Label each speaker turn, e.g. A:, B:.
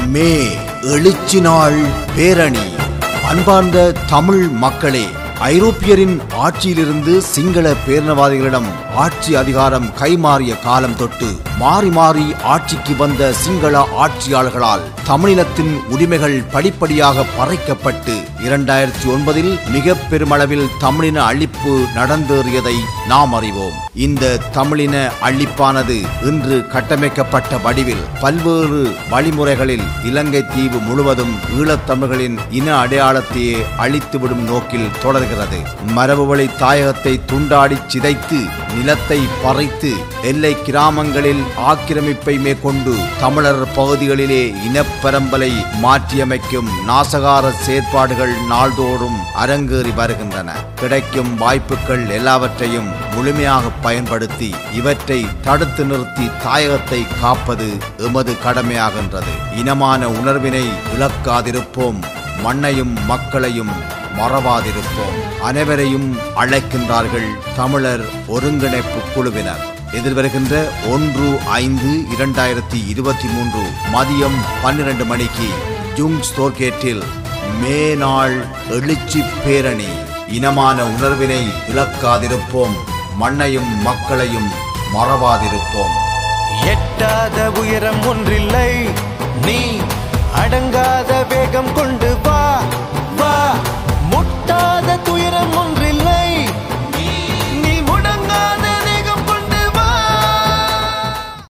A: மே எழுச்சி நாள் பேரணி. அன்பார்ந்த தமிழ் மக்களே, ஐரோப்பியரின் ஆட்சியிலிருந்து சிங்கள பேரினவாதிகளிடம் ஆட்சி அதிகாரம் கைமாறிய காலம் தொட்டு மாறி மாறி ஆட்சிக்கு வந்த சிங்கள ஆட்சியாளர்களால் தமிழினத்தின் உரிமைகள் படிப்படியாக பறைக்கப்பட்டு 2009 மிக பெருமளவில் தமிழின அழிப்பு நடந்தேறியதை நாம் அறிவோம். இந்த தமிழின அழிப்பானது இன்று கட்டமைக்கப்பட்ட வடிவில் பல்வேறு வழிமுறைகளில் இலங்கை தீவு முழுவதும் ஈழத்தமிழர்களின் இன அடையாளத்தையே அழித்துவிடும் நோக்கில் தொடர்கிறது. மரபுவழி தாயகத்தை துண்டாடி சிதைத்து நிலத்தை பறைத்து எல்லை கிராமங்களில் ஆக்கிரமிப்பை மேற்கொண்டு தமிழர் பகுதிகளிலே இனப்பரம்பலை மாற்றியமைக்கும் நாசகார செயற்பாடுகள் நாள்தோறும் அரங்கேறி வருகின்றன. கிடைக்கும் வாய்ப்புகள் எல்லாவற்றையும் முழுமையாக பயன்படுத்தி இவற்றை தடுத்து நிறுத்தி தாயகத்தை காப்பது எமது கடமையாகின்றது. இனமான உணர்வினை இழக்காதிருப்போம், மண்ணையும் மக்களையும் மறவாதிருப்போம். அனைவரையும் அழைக்கின்றார்கள் தமிழர் ஒருங்கிணைப்பு குழுவினர். எதிர்வருகின்ற 1/5/2023 மதியம் 12 மணிக்கு யுங்ஸ்டோர்கேட்டில் மே நாள் எழுச்சி பேரணி. இனமான உணர்வினை இழக்காதிருப்போம், மண்ணையும் மக்களையும் மறவாதிருப்போம்.
B: எட்டாத உயரம் ஒன்றில்லை, நீ அடங்காத வேகம் கொண்டு வா.